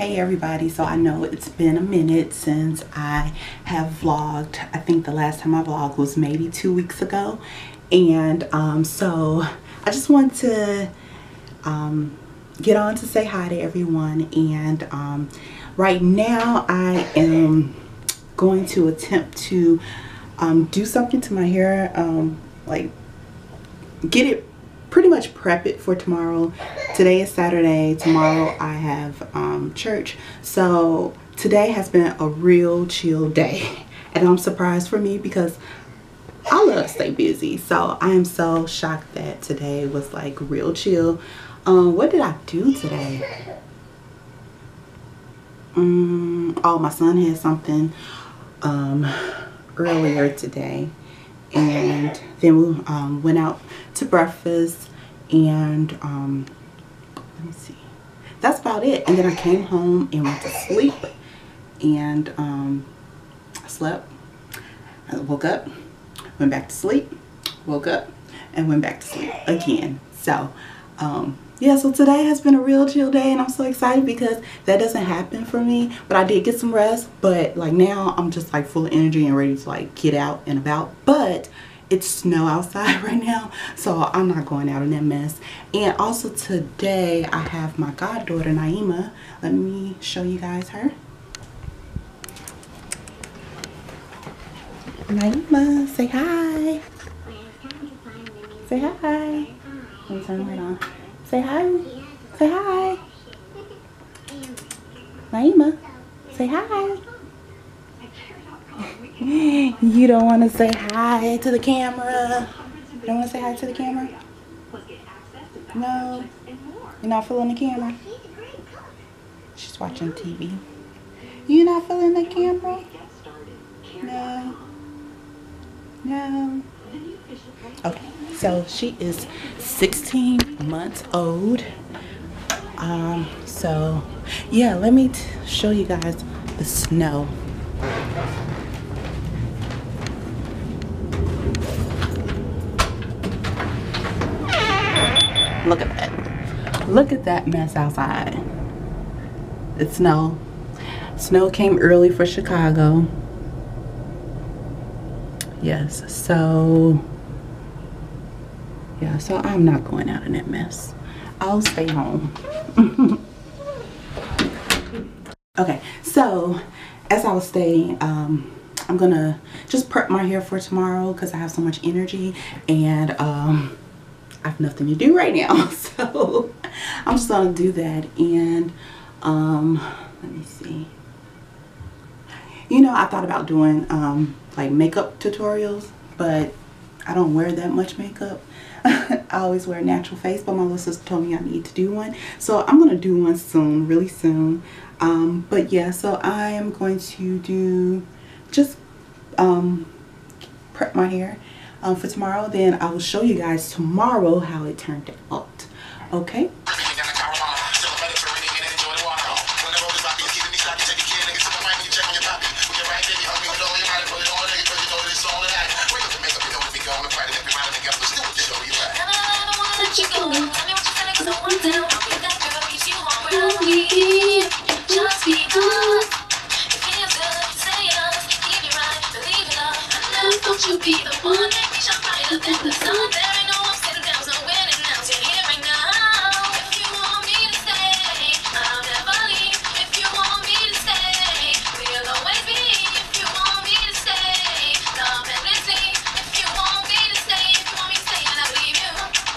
Hey everybody, so I know it's been a minute since I have vlogged. I think the last time I vlogged was maybe 2 weeks ago, and so I just want to get on to say hi to everyone. And right now I am going to attempt to do something to my hair, like get it, pretty much prep it for tomorrow. Today is Saturday. Tomorrow I have church. So today has been a real chill day, and I'm surprised for me because I love to stay busy. So I am so shocked that today was like real chill. What did I do today? Oh, my son had something earlier today, and then we went out to breakfast, and let me see, that's about it. And then I came home and went to sleep, and I slept, I woke up, went back to sleep, woke up, and went back to sleep again. So yeah, so today has been a real chill day, and I'm so excited because that doesn't happen for me. But I did get some rest, but like now I'm just like full of energy and ready to like get out and about. But it's snow outside right now, so I'm not going out in that mess. And also today I have my goddaughter Naima. Let me show you guys her. Naima, say hi. Say hi. Let me turn the light on. Say hi. Say hi. Naima, say hi. You don't want to say hi to the camera? You don't want to say hi to the camera? No? You're not feeling the camera? She's watching TV. You're not feeling the camera? No? No? Okay, so she is 16 months old. So yeah, let me show you guys the snow. Look at that. Look at that mess outside. It's snow. Snow came early for Chicago. Yes, so yeah, so I'm not going out in that mess. I'll stay home. Okay, so as I was saying, I'm gonna just prep my hair for tomorrow because I have so much energy, and I have nothing to do right now. So I'm just gonna do that. And let me see. You know, I thought about doing like makeup tutorials, but I don't wear that much makeup. I always wear a natural face, but my little sister told me I need to do one, so I'm gonna do one soon, really soon. But yeah, so I am going to do just prep my hair for tomorrow. Then I will show you guys tomorrow how it turned out. Okay. Don't you be the one that makes you brighter than the sun. There ain't no upside down, so when it now, you're here right now. If you want me to stay, I'll never leave. If you want me to stay, we'll always be. If you want me to stay, love endlessly. If you want me to stay, if you want me to stay, and I believe you.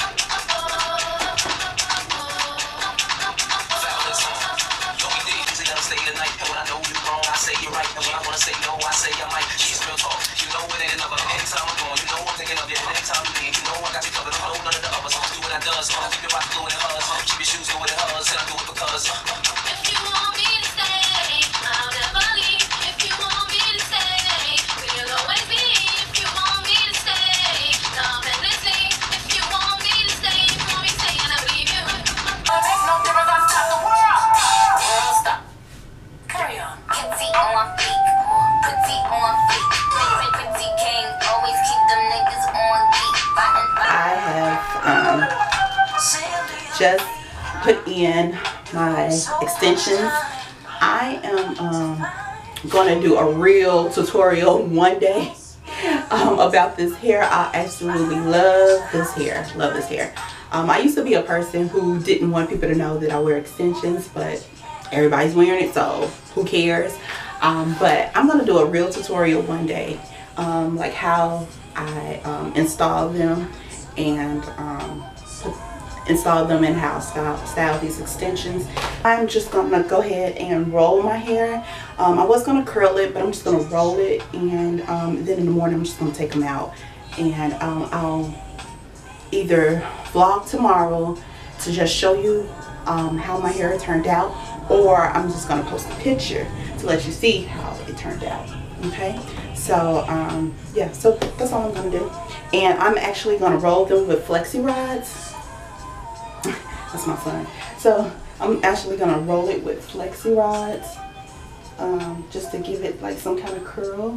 Stay the night, and when I know you're wrong, I say you're right, and when I wanna say no, I say I might. She's real talk, you know it ain't another. Anytime I'm gone, you know I'm thinking of you. And anytime you leave, you know I got you covered. I don't know none of the others. Do what I does, keep your body fluid and hers. Keep your shoes fluid and hers, and I do it because. If you want me to stay, I'll never leave. If you want me to stay, we'll always be. If you want me to stay, love endlessly. If you want me to stay, if you want me to stay, and I believe you. There's no difference, I stop the world. World stop. Carry on. Pretty on feet, pretty on feet. Pretty king, always keep them niggas on beat. I have just put in my extensions I am gonna do a real tutorial one day about this hair. I absolutely love this hair. Love this hair. I used to be a person who didn't want people to know that I wear extensions, but everybody's wearing it, so who cares? But I'm gonna do a real tutorial one day, like how I install them and install them and how I style these extensions. I'm just gonna go ahead and roll my hair. I was gonna curl it, but I'm just gonna roll it, and then in the morning I'm just gonna take them out, and I'll either vlog tomorrow to just show you how my hair turned out, or I'm just gonna post a picture to let you see how it turned out. Okay, so yeah, so that's all I'm gonna do. And I'm actually gonna roll them with flexi rods. That's my son. So I'm actually gonna roll it with flexi rods, just to give it like some kind of curl.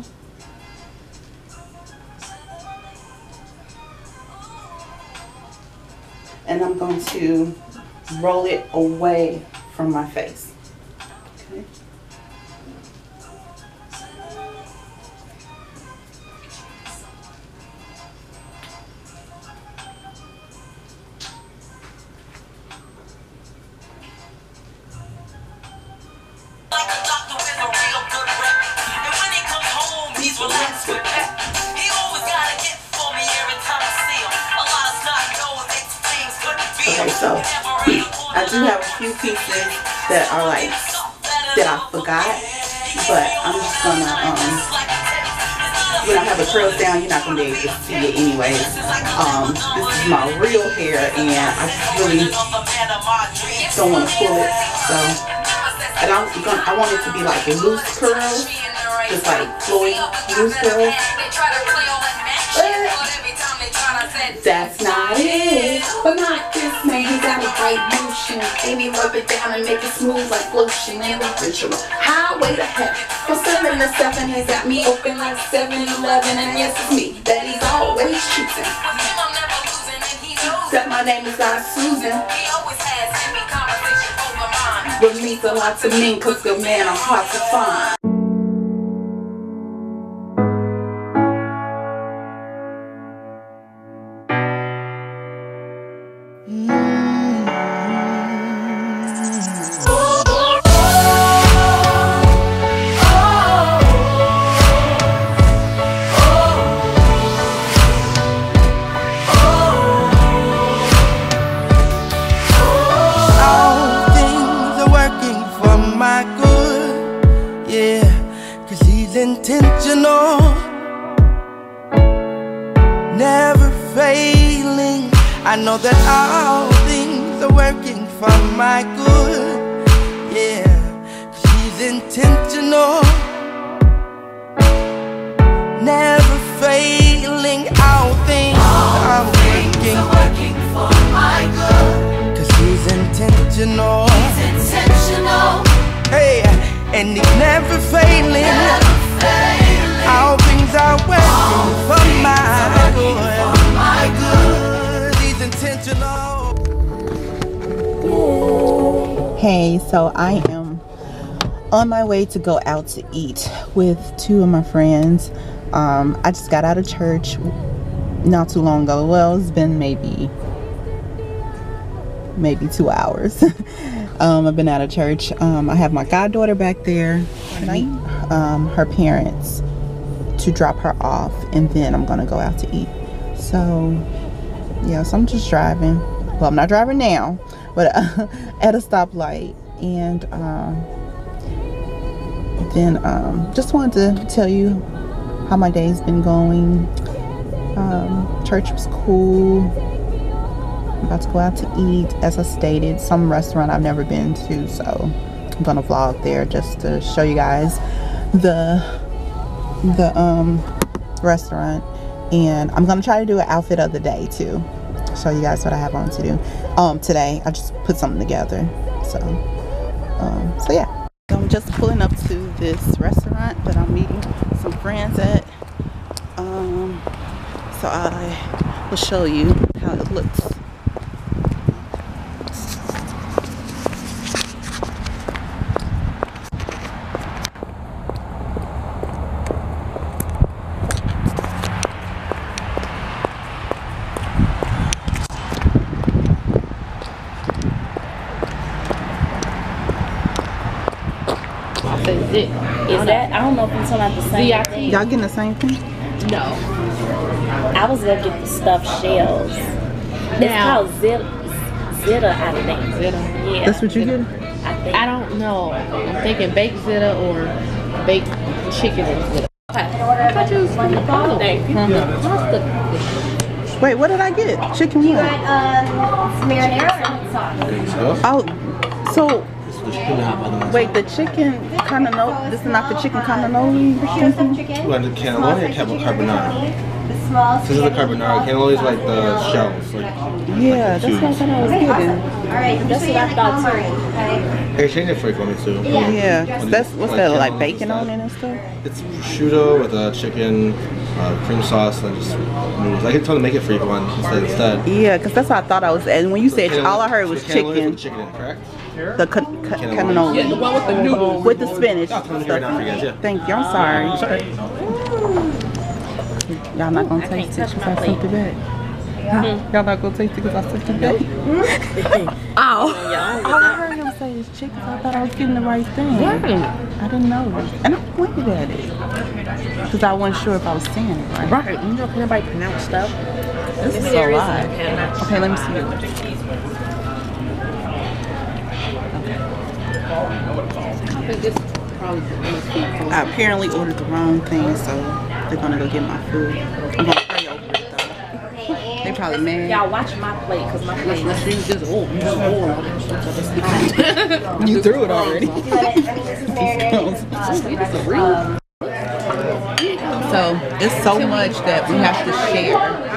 And I'm going to roll it away from my face. Okay. Okay, so I do have a few pieces that are like, that I forgot, but I'm just gonna, when I have a curl down, you're not gonna be able to see it anyways. This is my real hair, and I just really don't want to pull it, so, and I want it to be like a loose curl, just like Floyd loose curl. That's not it, but not this man. He got a right motion, and he rub it down and make it smooth like lotion. And the ritual highway to heaven. From 7 to 7, he got me open like 7-Eleven, and yes, it's me that he's always choosing. That my name is not Susan. But means a lot to me, 'cause good men are hard to find. Intentional, never failing. I know that all things are working for my good. Yeah, 'cause he's intentional, never failing. All things are working for my good. 'Cause he's intentional. He's intentional. Hey, and he's never failing. All things are working for my good. He's intentional. Hey, so I am on my way to go out to eat with 2 of my friends. I just got out of church not too long ago. Well, it's been maybe 2 hours. I've been out of church. I have my goddaughter back there tonight, her parents, to drop her off, and then I'm gonna go out to eat. So yeah, so I'm just driving. Well, I'm not driving now, but at a stoplight, and then just wanted to tell you how my day's been going. Church was cool. I'm about to go out to eat, as I stated, some restaurant I've never been to, so I'm gonna vlog there just to show you guys the restaurant. And I'm gonna try to do an outfit of the day too, show you guys what I have on to do today. I just put something together, so yeah. So I'm just pulling up to this restaurant that I'm meeting some friends at, so I will show you how it looks. Is that? I don't know if I'm talking about the same thing. Y'all getting the same thing? No. I was gonna get the stuffed shells. It's called Zeta, I think. Zeta. Yeah. That's what you get? I think. I don't know. I'm thinking baked Zeta or baked chicken and Zeta. Okay. I thought you was from the bottle. Wait, what did I get? Chicken what? Marinara sauce. Oh, so wait, the chicken cannoli. This is not the chicken cannoli. Chicken. Like the cannelloni or carbonara? The small. This is the carbonara. Cannelloni is like the shells. Like, Yeah, that's what I thought I was getting. All right, That's what I thought too. Okay. hey, change it for me too. Yeah, that's what's that like bacon on it and stuff. It's prosciutto with a chicken, cream sauce, and just noodles. I can tell them to make it for you if you want instead. Yeah, because that's what I thought I was. And when you said all I heard was chicken. Chicken, in it, correct? The cannoli. Yeah, the one with the noodles. With the spinach. I'll tell them right now for you guys. Yeah. Thank you. I'm sorry. Sorry. Y'all not gonna I taste can't it touch because my I plate. sent it back. Y'all not gonna taste it because I sent it back. Ow! All I heard him say is chicken. So I thought I was getting the right thing. I didn't know. And I pointed at it because I wasn't sure if I was saying it right. Right. You know, can nobody pronounce stuff? This is Maybe so there is live. a panel. Okay, let me see it. I think this probably must be for I apparently ordered the wrong thing, so they're gonna go get my food. I'm gonna pray over it though. They probably mad. Y'all watch my plate, because my plate Let's use this oil. Use oil on it. You threw it already. This is marinated. So it's so much that we have to share.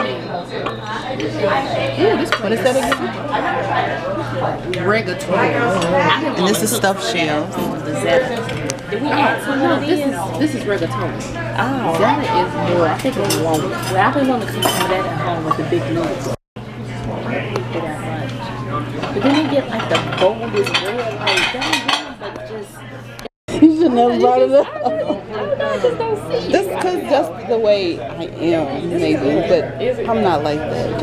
What is that again? Rigatoni. And this is stuffed shells. the Zeta. Did we add some No, of these? this is rigatoni. Oh. Zeta is more, I think it's longer. Well, I've been wanting to cook some of that at home with the big noodles. But then you get like the boldest red, like that, but just. You should never brought it up. I just don't see That's because that's the way I am, maybe, but I'm not like that.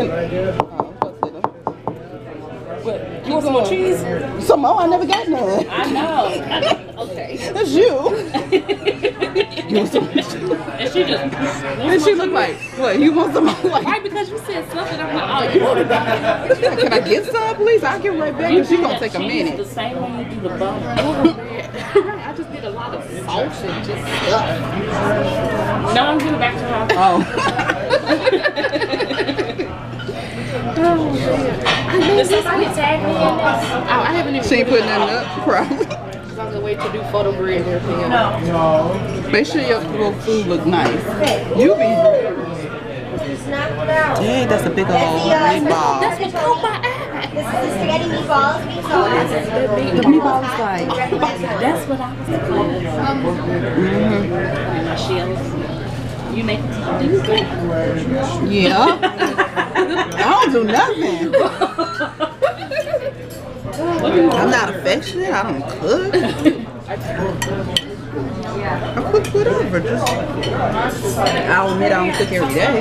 You want some more cheese? Some more? I never got none. I know. Okay. That's you. And she just. And she looked like, what, you want some more? Like, Right, because you said something. I'm like, oh, you want it back? can I get some, please? I'll get right back. She's going to take a Cheese minute. the same way you do the butter. I just did a lot of sauce and just stuff. No, I'm giving it back to her. Does somebody tag me in this? I haven't even. She ain't putting nothing up, probably. I was gonna wait to do photo grid and everything else. Make sure your food look nice. You be. Yeah, that's a big old meatball. That's what caught my eye. This is the spaghetti meatballs. The meatball is like. That's what I was thinking. My shells. You make them. Do you cook? Yeah. I don't do nothing. I'm not affectionate. I don't cook. I cook whatever. Just I'll admit I don't cook every day.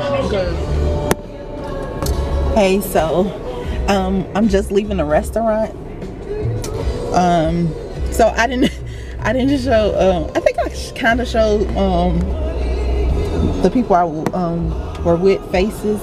Hey, so I'm just leaving the restaurant. So I didn't show. I think I kind of showed the people I were with faces.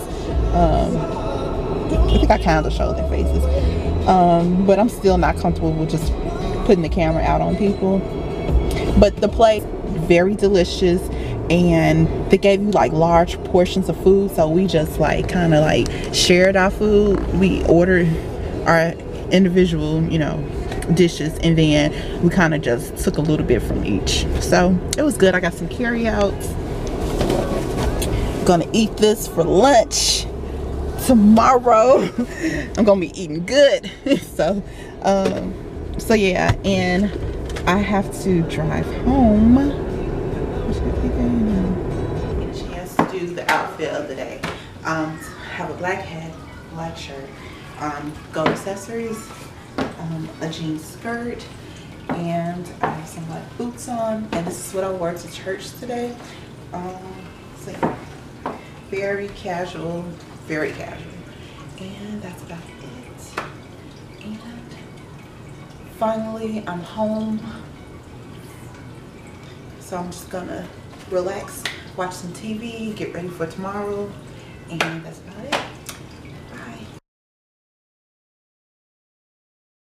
I think I kind of showed their faces. But I'm still not comfortable with just putting the camera out on people. But the place, very delicious, and they gave you like large portions of food, so we just like kind of like shared our food. We ordered our individual, dishes, and then we kind of just took a little bit from each. So it was good. I got some carry-outs. Gonna eat this for lunch tomorrow. I'm gonna be eating good. So yeah, and I have to drive home. Get a chance to do the outfit of the day. Have a black hat, black shirt, gold accessories, a jean skirt, and I have some black boots on. And this is what I wore to church today. So yeah, very casual, very casual. And that's about it. And finally, I'm home So I'm just gonna relax, watch some TV, get ready for tomorrow, and that's about it.